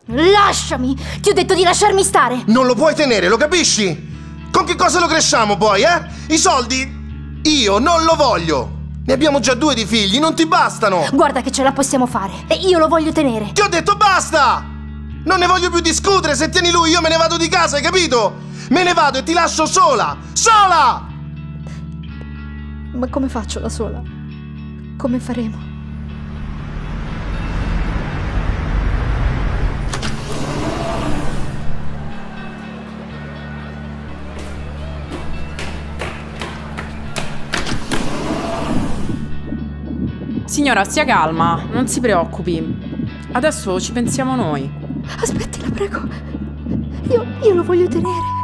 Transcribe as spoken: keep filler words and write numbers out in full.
Lasciami! Ti ho detto di lasciarmi stare! Non lo puoi tenere, lo capisci? Con che cosa lo cresciamo poi, eh? I soldi? Io non lo voglio! Ne abbiamo già due di figli, non ti bastano! Guarda che ce la possiamo fare! E io lo voglio tenere! Ti ho detto basta! Non ne voglio più discutere, se tieni lui io me ne vado di casa, hai capito? Me ne vado e ti lascio sola! Sola! Ma come faccio da sola? Come faremo? Signora, stia calma, non si preoccupi. Adesso ci pensiamo noi. Aspetti, la prego. Io, io lo voglio tenere.